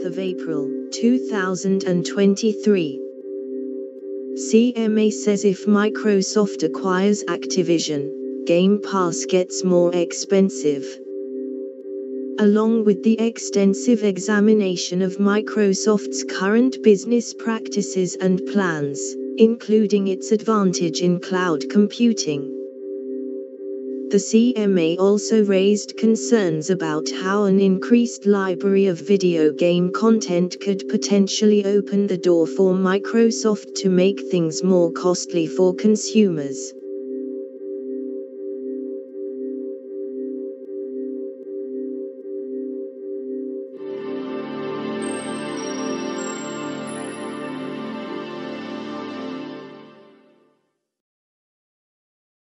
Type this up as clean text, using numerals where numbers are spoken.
of April, 2023. CMA says if Microsoft acquires Activision, Game Pass gets more expensive. Along with the extensive examination of Microsoft's current business practices and plans, including its advantage in cloud computing, the CMA also raised concerns about how an increased library of video game content could potentially open the door for Microsoft to make things more costly for consumers.